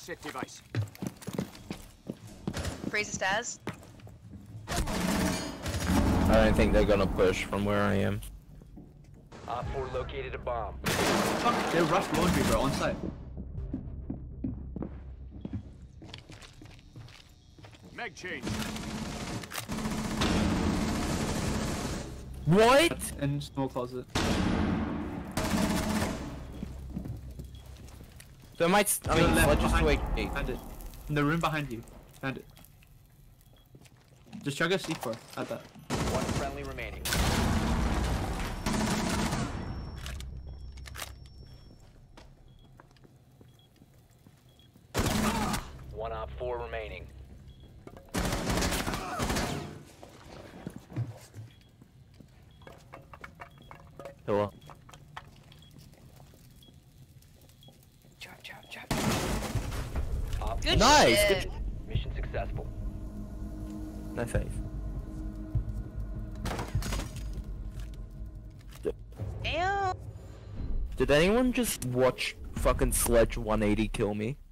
Set device. Freeze the stairs. I don't think they're gonna push from where I am. Op 4 located a bomb. Fuck, they rushed laundry, bro, on site. Mag change. What? In small closet. So I might. I mean, left let's just behind wait. you. Found it. In the room behind you. Found it. Just chug a C4 at that. One friendly remaining. One Op 4 remaining. Hello. Op Good Nice. shit. Good. mission successful. No faith. Damn. Did anyone just watch fucking Sledge 180 kill me?